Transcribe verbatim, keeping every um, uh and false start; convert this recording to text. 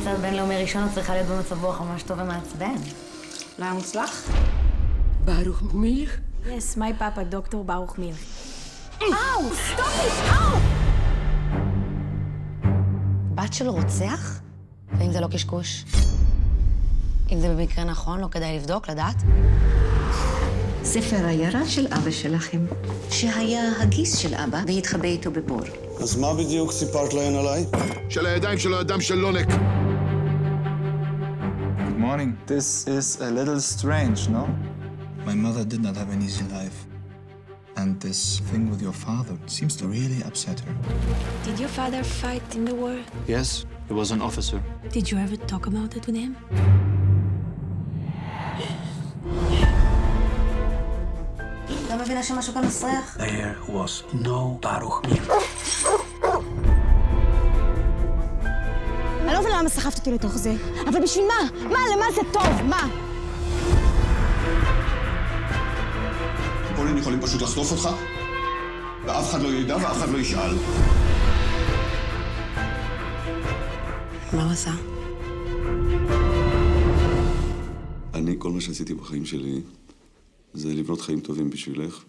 מוסד בינלאומי ראשון צריכה להיות במצב רוח ממש טוב ומעצבן. לא היה מוצלח? ברוך מילך? Yes, my papa, דוקטור ברוך מילך. אאו! סטופ איט! אאו! בת של רוצח? ואם זה לא קשקוש? אם זה במקרה נכון, לא כדאי לבדוק, לדעת? ספר הירח של אבא שלכם, שהיה הגיס של אבא והתחבא איתו בבור. אז מה בדיוק סיפרת להן עליי? של הידיים של האדם של לונק. Good morning. This is a little strange, no? My mother did not have an easy life. And this thing with your father seems to really upset her. Did your father fight in the war? Yes, he was an officer. Did you ever talk about it with him? לא מבינה שמשהו כאן מסריח? There was no ברוך מילך. אני לא מבינה למה סחפת אותי לתוך זה, אבל בשביל מה? מה? למה זה טוב? מה? פולין יכולים פשוט לחטוף אותך, ואף אחד לא ידע ואף אחד לא ישאל. מה הוא עשה? אני, כל מה שעשיתי בחיים שלי, זה לבנות חיים טובים בשבילך,